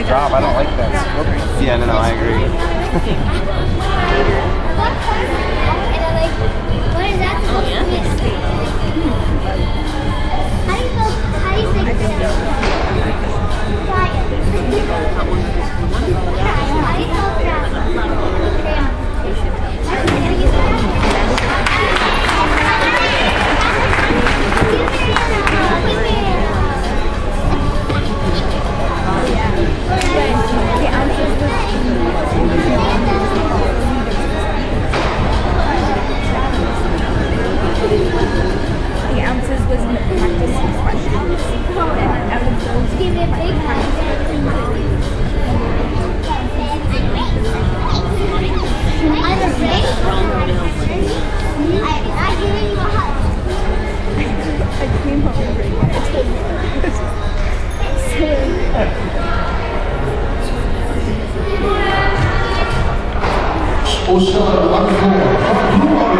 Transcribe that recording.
job. I don't like that script. Yeah, no, I agree. And I'm like, what is that supposed to be? How do you say The ounces was in the practice questions. Give me a big hug. I'm afraid. I'm not giving you a hug. I came home and Oceana Lagoa,